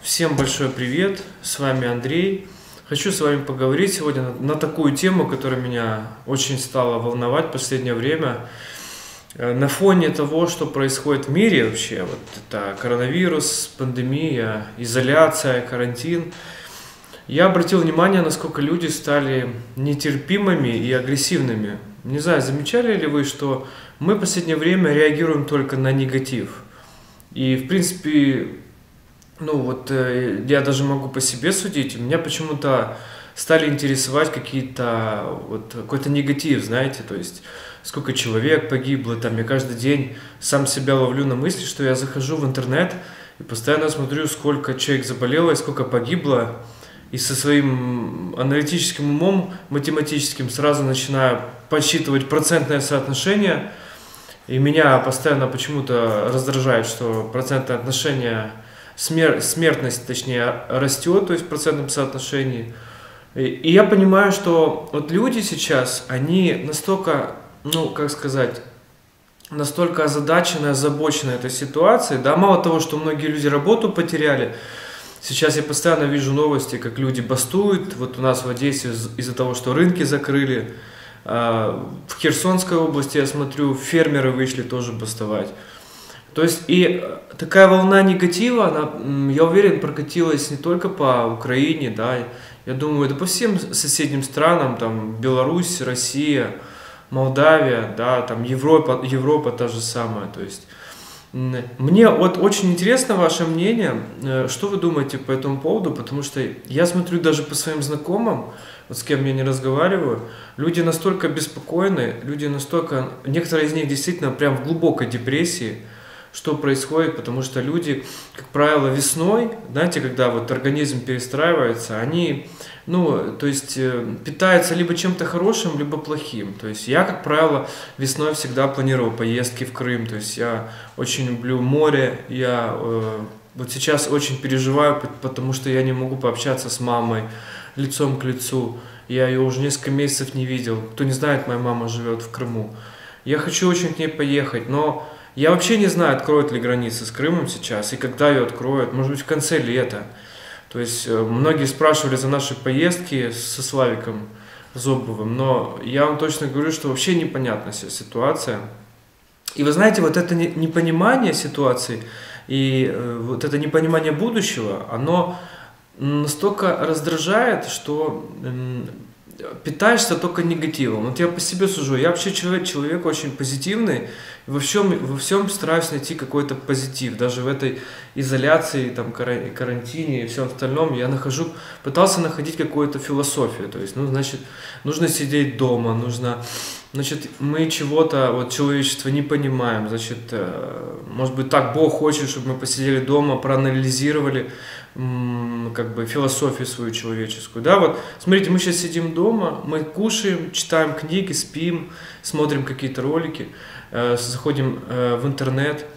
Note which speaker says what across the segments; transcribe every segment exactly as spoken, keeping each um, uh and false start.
Speaker 1: Всем большой привет, с вами Андрей. Хочу с вами поговорить сегодня на, на такую тему, которая меня очень стала волновать в последнее время. Э, На фоне того, что происходит в мире вообще, вот это коронавирус, пандемия, изоляция, карантин, я обратил внимание, насколько люди стали нетерпимыми и агрессивными. Не знаю, замечали ли вы, что мы в последнее время реагируем только на негатив? И, в принципе, ну вот э, я даже могу по себе судить, меня почему-то стали интересовать какие-то, вот какой-то негатив, знаете, то есть сколько человек погибло, там я каждый день сам себя ловлю на мысли, что я захожу в интернет и постоянно смотрю, сколько человек заболело и сколько погибло, и со своим аналитическим умом, математическим, сразу начинаю подсчитывать процентное соотношение, и меня постоянно почему-то раздражает, что процентное отношение смер- смертность, точнее, растет, то есть в процентном соотношении. И, и я понимаю, что вот люди сейчас, они настолько, ну, как сказать, настолько озадачены, озабочены этой ситуацией, да, мало того, что многие люди работу потеряли, сейчас я постоянно вижу новости, как люди бастуют, вот у нас в Одессе из- из-за того, что рынки закрыли, а, в Херсонской области, я смотрю, фермеры вышли тоже бастовать. То есть и э, такая волна негатива, она, м, я уверен, прокатилась не только по Украине, да, я думаю, это по всем соседним странам, там Беларусь, Россия, Молдавия, да, там Европа, Европа та же самая, то есть м, мне вот очень интересно ваше мнение, э, что вы думаете по этому поводу, потому что я смотрю даже по своим знакомым, вот с кем я не разговариваю, люди настолько беспокойны, люди настолько, некоторые из них действительно прям в глубокой депрессии. Что происходит, потому что люди, как правило, весной, знаете, когда вот организм перестраивается, они, ну, то есть э, питаются либо чем-то хорошим, либо плохим. То есть я, как правило, весной всегда планировал поездки в Крым, то есть я очень люблю море, я э, вот сейчас очень переживаю, п- потому что я не могу пообщаться с мамой лицом к лицу, я ее уже несколько месяцев не видел. Кто не знает, моя мама живет в Крыму. Я хочу очень к ней поехать, но я вообще не знаю, откроют ли границы с Крымом сейчас и когда ее откроют, может быть в конце лета. То есть э, многие спрашивали за наши поездки со Славиком Зобовым, но я вам точно говорю, что вообще непонятна вся ситуация. И вы знаете, вот это не- непонимание ситуации и э, вот это непонимание будущего, оно настолько раздражает, что м, питаешься только негативом. Вот я по себе сужу. Я вообще человек, человек очень позитивный. И во всем, во всем стараюсь найти какой-то позитив. Даже в этой изоляции, там, кара- карантине и всем остальном я нахожу, пытался находить какую-то философию. То есть, ну, значит, нужно сидеть дома, нужно, значит, мы чего-то, вот, человечество не понимаем. Значит, э, может быть, так Бог хочет, чтобы мы посидели дома, проанализировали м, как бы философию свою человеческую, да, вот, смотрите, мы сейчас сидим дома, мы кушаем, читаем книги, спим, смотрим какие-то ролики, э, заходим э, в интернет,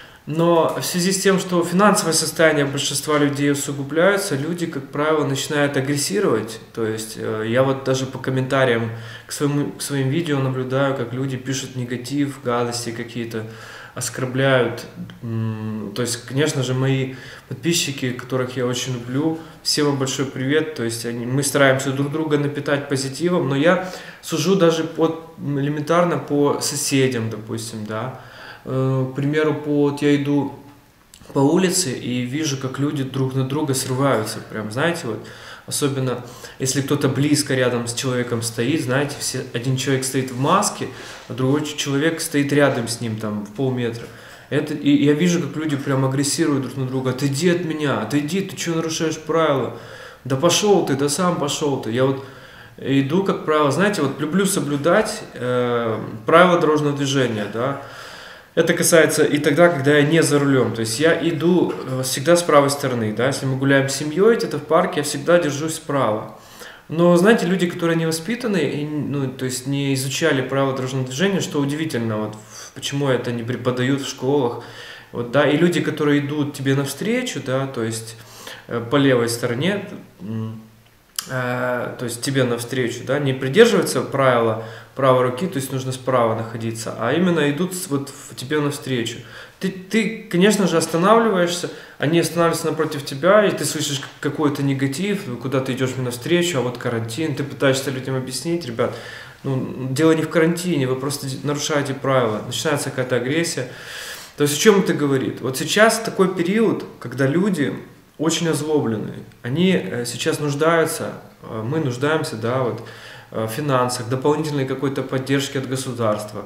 Speaker 1: но в связи с тем, что финансовое состояние большинства людей усугубляется, люди, как правило, начинают агрессировать, то есть э, я вот даже по комментариям к, своему, к своим видео наблюдаю, как люди пишут негатив, гадости какие-то, оскорбляют. М, То есть, конечно же, мои подписчики, которых я очень люблю, всем вам большой привет. То есть они, мы стараемся друг друга напитать позитивом, но я сужу даже под, элементарно по соседям, допустим, да. Э, К примеру, по, вот я иду по улице и вижу, как люди друг на друга срываются. Прям, знаете, вот, особенно если кто-то близко рядом с человеком стоит, знаете, все, один человек стоит в маске, а другой ч- человек стоит рядом с ним, там, в полметра. Это, и я вижу, как люди прям агрессируют друг на друга. Отойди от меня, отойди, ты что нарушаешь правила? Да пошел ты, да сам пошел ты. Я вот иду, как правило, знаете, вот люблю соблюдать э, правила дорожного движения, да. Это касается и тогда, когда я не за рулем. То есть я иду э, всегда с правой стороны. Да? Если мы гуляем с семьей, где-то в парке, я всегда держусь справа. Но, знаете, люди, которые не воспитаны, и, ну, то есть не изучали правила дорожного движения, что удивительно, вот, в- почему это не преподают в школах. Вот, да? И люди, которые идут тебе навстречу, да, то есть э, по левой стороне, м, э, то есть тебе навстречу, да, не придерживаются правила правой руки, то есть нужно справа находиться, а именно идут вот в тебе навстречу. Ты, ты, конечно же, останавливаешься, они останавливаются напротив тебя, и ты слышишь какой-то негатив, куда ты идешь мне навстречу, а вот карантин, ты пытаешься людям объяснить, ребят, ну, дело не в карантине, вы просто нарушаете правила, начинается какая-то агрессия. То есть о чем это говорит? Вот сейчас такой период, когда люди очень озлоблены, они сейчас нуждаются, мы нуждаемся, да, вот, в финансах, дополнительной какой-то поддержки от государства.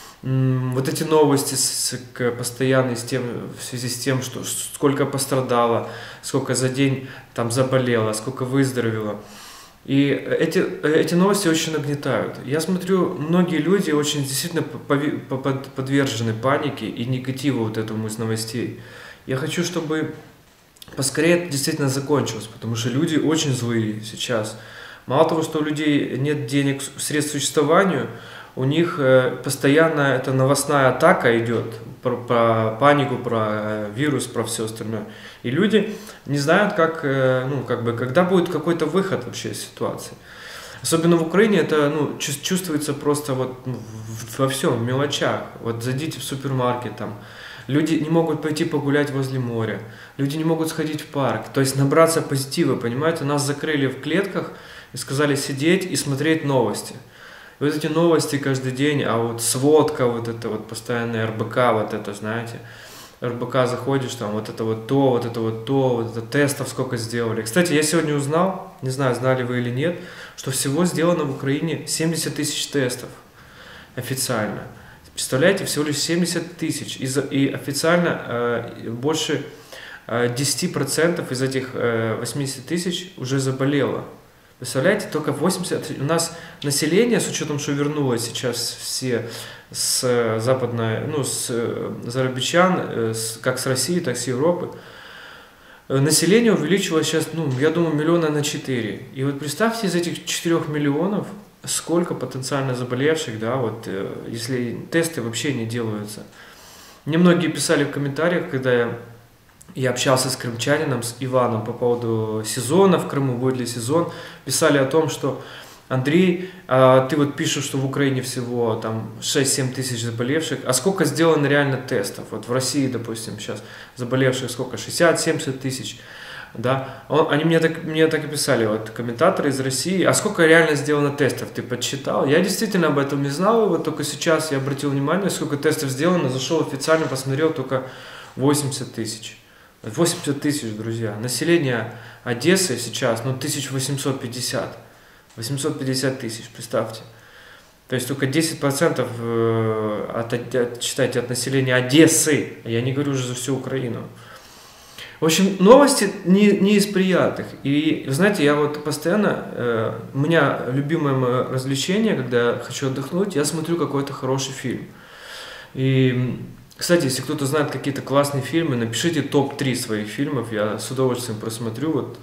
Speaker 1: Вот эти новости с, к, постоянно с тем, в связи с тем, что сколько пострадало, сколько за день там заболело, сколько выздоровело. И эти, эти новости очень нагнетают. Я смотрю, многие люди очень действительно подвержены панике и негативу вот этому из новостей. Я хочу, чтобы поскорее это действительно закончилось, потому что люди очень злые сейчас. Мало того, что у людей нет денег, средств к существованию, у них постоянно эта новостная атака идет про, про панику, про вирус, про все остальное. И люди не знают, как, ну, как бы, когда будет какой-то выход вообще из ситуации. Особенно в Украине это, ну, чувствуется просто вот, ну, во всем, в мелочах. Вот зайдите в супермаркет, там, люди не могут пойти погулять возле моря, люди не могут сходить в парк. То есть набраться позитива, понимаете? Нас закрыли в клетках и сказали сидеть и смотреть новости. И вот эти новости каждый день, а вот сводка, вот это вот постоянная эр бэ ка, вот это, знаете, эр бэ ка заходишь, там вот это вот то, вот это вот то, вот это тестов сколько сделали. Кстати, я сегодня узнал, не знаю, знали вы или нет, что всего сделано в Украине семьдесят тысяч тестов официально. Представляете, всего лишь семьдесят тысяч. И, и официально э, больше э, десять процентов из этих э, восьмидесяти тысяч уже заболело. Представляете, только восемьдесят... У нас население, с учетом, что вернулось сейчас все с западной, ну, с зарабичан, с, как с России, так и с Европы, население увеличилось сейчас, ну, я думаю, миллиона на четыре. И вот представьте, из этих четырёх миллионов, сколько потенциально заболевших, да, вот, если тесты вообще не делаются. Мне многие писали в комментариях, когда я... Я общался с крымчанином, с Иваном по поводу сезона в Крыму, будет ли сезон. Писали о том, что Андрей, ты вот пишешь, что в Украине всего там шесть-семь тысяч заболевших, а сколько сделано реально тестов? Вот в России, допустим, сейчас заболевших сколько? шестьдесят-семьдесят тысяч. Да? Он, они мне так, мне так и писали, вот комментаторы из России, а сколько реально сделано тестов? Ты подсчитал? Я действительно об этом не знал, вот только сейчас я обратил внимание, сколько тестов сделано, зашел официально, посмотрел, только восемьдесят тысяч. восемьдесят тысяч, друзья. Население Одессы сейчас, ну, тысяча восемьсот пятьдесят. восемьсот пятьдесят тысяч, представьте. То есть только десять процентов от, от, считайте, от населения Одессы. Я не говорю уже за всю Украину. В общем, новости не, не из приятных. И, знаете, я вот постоянно, э, у меня любимое мое развлечение, когда я хочу отдохнуть, я смотрю какой-то хороший фильм. И... Кстати, если кто-то знает какие-то классные фильмы, напишите топ три своих фильмов, я с удовольствием просмотрю. Вот.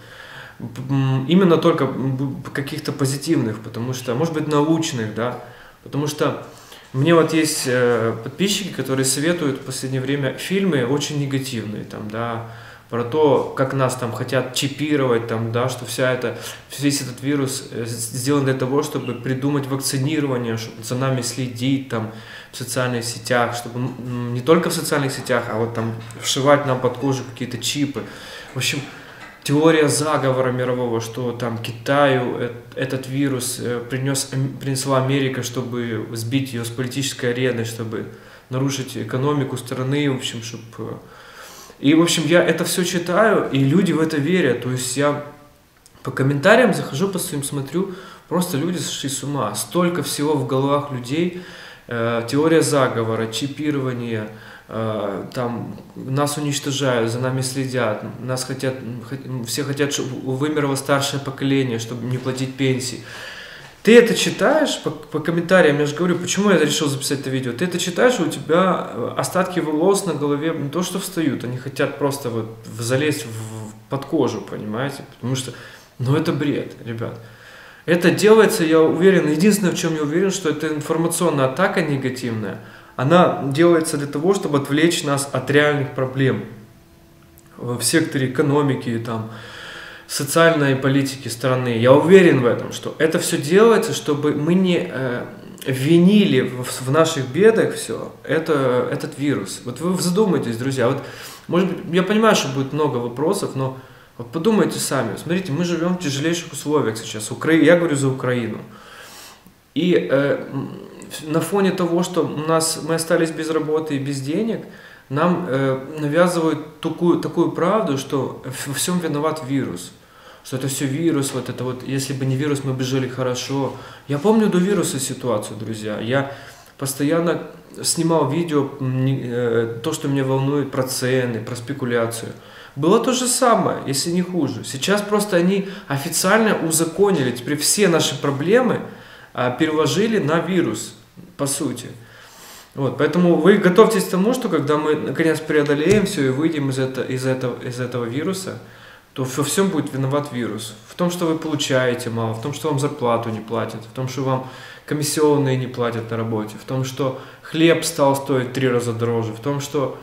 Speaker 1: Именно только каких-то позитивных, потому что, может быть, научных, да. Потому что мне вот есть подписчики, которые советуют в последнее время фильмы очень негативные, там, да, про то, как нас там хотят чипировать, там, да, что вся эта, весь этот вирус сделан для того, чтобы придумать вакцинирование, чтобы за нами следить там, в социальных сетях, чтобы не только в социальных сетях, а вот там вшивать нам под кожу какие-то чипы. В общем, теория заговора мирового, что там Китаю этот вирус принес, принесла Америка, чтобы сбить ее с политической арены, чтобы нарушить экономику страны, в общем, чтобы... И, в общем, я это все читаю, и люди в это верят. То есть я по комментариям захожу, по своим смотрю, просто люди сошли с ума. Столько всего в головах людей. Э, теория заговора, чипирование, э, там, нас уничтожают, за нами следят, нас хотят, все хотят, чтобы вымерло старшее поколение, чтобы не платить пенсии. Ты это читаешь по, по комментариям, я же говорю, почему я решил записать это видео. Ты это читаешь, и у тебя остатки волос на голове не то что встают, они хотят просто вот залезть в, под кожу, понимаете? Потому что, ну это бред, ребят. Это делается, я уверен, единственное, в чем я уверен, что это информационная атака негативная, она делается для того, чтобы отвлечь нас от реальных проблем в секторе экономики, там, социальной политики страны. Я уверен в этом, что это все делается, чтобы мы не э, винили в, в наших бедах все это, этот вирус. Вот вы задумайтесь, друзья. Вот, может быть, я понимаю, что будет много вопросов, но вот подумайте сами. Смотрите, мы живем в тяжелейших условиях сейчас. Укра... Я говорю за Украину. И э, на фоне того, что у нас мы остались без работы и без денег, нам э, навязывают такую, такую правду, что во всем виноват вирус. Что это все вирус, вот это вот, если бы не вирус, мы бы жили хорошо. Я помню до вируса ситуацию, друзья. Я постоянно снимал видео, э, то, что меня волнует, про цены, про спекуляцию. Было то же самое, если не хуже. Сейчас просто они официально узаконили, теперь все наши проблемы э, переложили на вирус, по сути. Вот, поэтому вы готовьтесь к тому, что когда мы наконец преодолеем все и выйдем из, это, из, этого, из этого вируса, то во всем будет виноват вирус. В том, что вы получаете мало, в том, что вам зарплату не платят, в том, что вам комиссионные не платят на работе, в том, что хлеб стал стоить три раза дороже, в том, что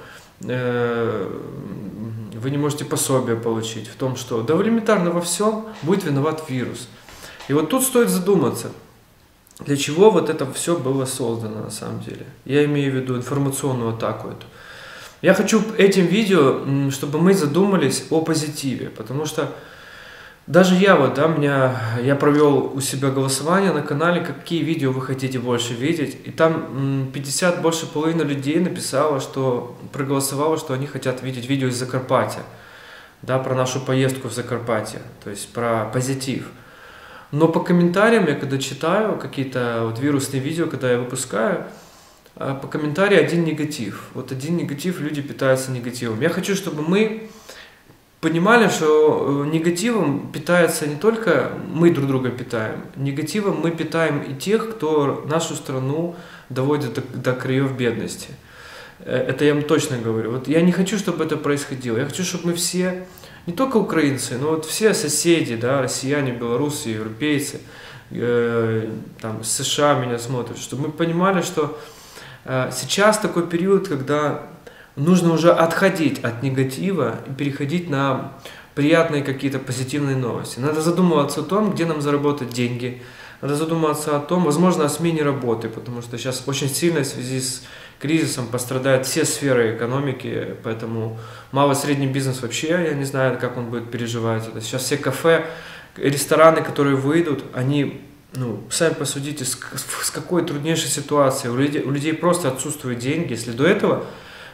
Speaker 1: э, вы не можете пособие получить, в том, что да элементарно во всем будет виноват вирус. И вот тут стоит задуматься. Для чего вот это все было создано на самом деле? Я имею в виду информационную атаку эту. Я хочу этим видео, чтобы мы задумались о позитиве, потому что даже я вот, да, меня, я провел у себя голосование на канале, какие видео вы хотите больше видеть, и там пятьдесят, больше половины людей написало, что проголосовало, что они хотят видеть видео из Закарпаття, да, про нашу поездку в Закарпатье, то есть про позитив. Но по комментариям, я когда читаю какие-то вот вирусные видео, когда я выпускаю, по комментариям один негатив. Вот один негатив, люди питаются негативом. Я хочу, чтобы мы понимали, что негативом питается не только мы друг друга питаем, негативом мы питаем и тех, кто нашу страну доводит до, до краев бедности. Это я вам точно говорю. Вот я не хочу, чтобы это происходило. Я хочу, чтобы мы все, не только украинцы, но вот все соседи, да, россияне, белорусы, европейцы, э, там, США меня смотрят, чтобы мы понимали, что э, сейчас такой период, когда нужно уже отходить от негатива и переходить на приятные какие-то позитивные новости. Надо задумываться о том, где нам заработать деньги. Надо задумываться о том, возможно, о смене работы, потому что сейчас очень сильно в связи с кризисом пострадают все сферы экономики, поэтому малый и средний бизнес вообще, я не знаю, как он будет переживать это. Сейчас все кафе, рестораны, которые выйдут, они, ну, сами посудите, с, с какой труднейшей ситуацией. У людей, у людей просто отсутствуют деньги. Если до этого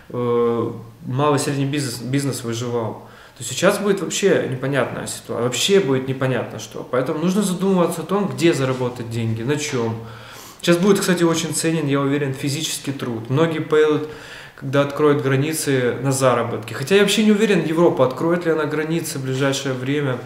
Speaker 1: э, малый и средний бизнес, бизнес выживал, то сейчас будет вообще непонятная ситуация, вообще будет непонятно что. Поэтому нужно задумываться о том, где заработать деньги, на чем. Сейчас будет, кстати, очень ценен, я уверен, физический труд. Многие поедут, когда откроют границы, на заработки. Хотя я вообще не уверен, Европа откроет ли она границы в ближайшее время,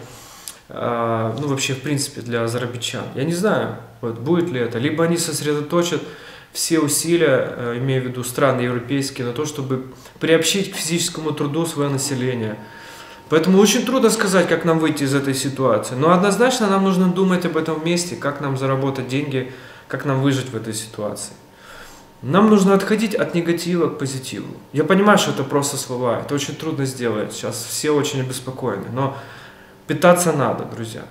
Speaker 1: э, ну вообще в принципе для азербайджан. Я не знаю, вот, будет ли это. Либо они сосредоточат все усилия, э, имея в виду страны европейские, на то, чтобы приобщить к физическому труду свое население. Поэтому очень трудно сказать, как нам выйти из этой ситуации. Но однозначно нам нужно думать об этом вместе, как нам заработать деньги, как нам выжить в этой ситуации. Нам нужно отходить от негатива к позитиву. Я понимаю, что это просто слова, это очень трудно сделать. Сейчас все очень обеспокоены, но питаться надо, друзья.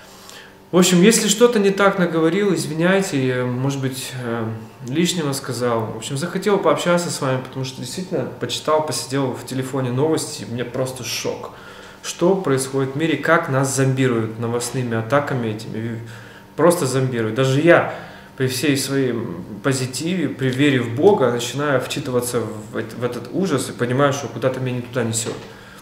Speaker 1: В общем, если что-то не так наговорил, извиняйте, может быть, лишнего сказал. В общем, захотел пообщаться с вами, потому что действительно почитал, посидел в телефоне новости, у меня просто шок. Что происходит в мире, как нас зомбируют новостными атаками этими, просто зомбируют. Даже я при всей своей позитиве, при вере в Бога, начинаю вчитываться в, в этот ужас и понимаю, что куда-то меня не туда несет.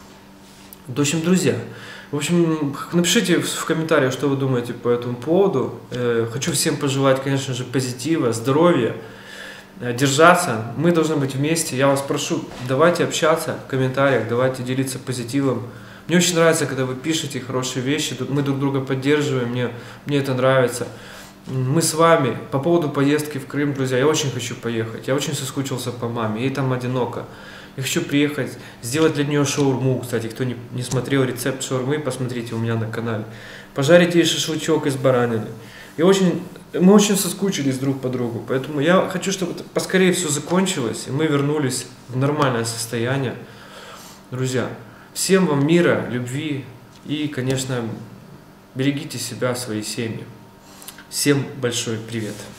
Speaker 1: В общем, друзья, в общем, напишите в комментариях, что вы думаете по этому поводу. Хочу всем пожелать, конечно же, позитива, здоровья, держаться. Мы должны быть вместе. Я вас прошу, давайте общаться в комментариях, давайте делиться позитивом. Мне очень нравится, когда вы пишете хорошие вещи, мы друг друга поддерживаем, мне, мне это нравится. Мы с вами по поводу поездки в Крым, друзья, я очень хочу поехать, я очень соскучился по маме, ей там одиноко. Я хочу приехать, сделать для нее шаурму, кстати, кто не, не смотрел рецепт шаурмы, посмотрите у меня на канале. Пожарить ей шашлычок из баранины. И очень, мы очень соскучились друг по другу, поэтому я хочу, чтобы поскорее все закончилось, и мы вернулись в нормальное состояние. Друзья, всем вам мира, любви И, конечно, берегите себя, свои семьи. Всем большой привет!